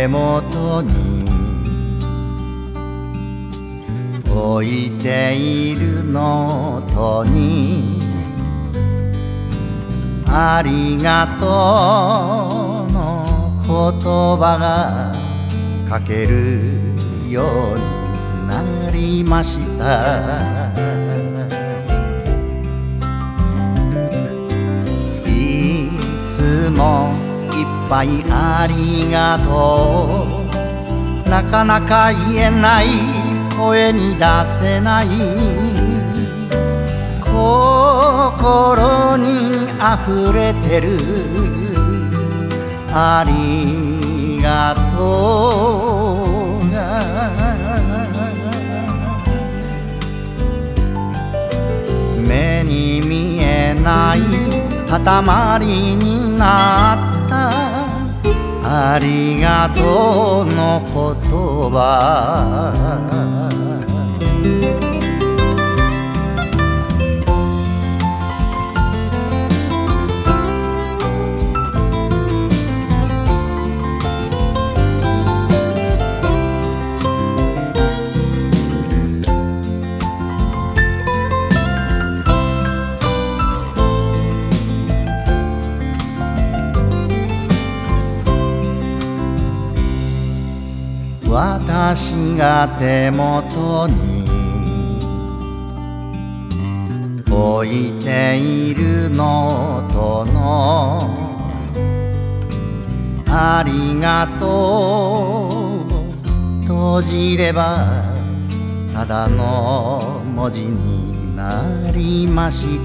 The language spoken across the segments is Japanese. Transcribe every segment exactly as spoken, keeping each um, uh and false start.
手元に置いているノートにありがとうの言葉が書けるようになりました。いつもいっぱいありがとう、なかなか言えない声に出せない心にあふれてるありがとうが目に見えない塊になったありがとうの言葉。私が手元に置いているノートのありがとう閉じればただの文字になりました。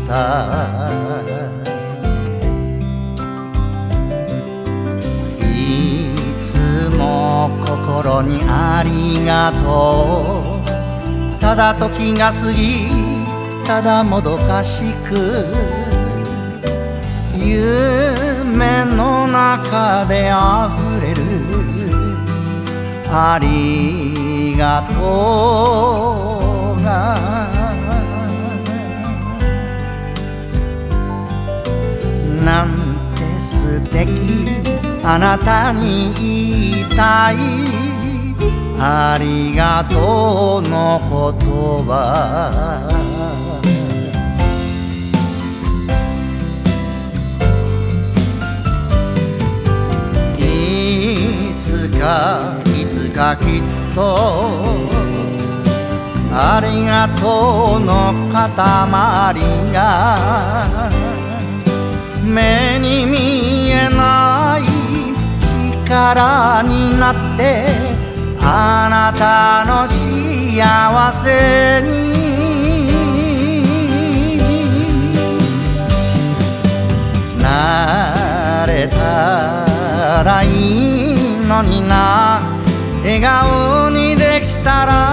いつも心にありがとう、ただ時が過ぎただもどかしく夢の中であふれるありがとうがなんて素敵あなたに言いたいありがとうの言葉。いつかいつかきっとありがとうの塊が目に見えない力になってあなたの幸せになれたらいいのにな。笑顔にできたら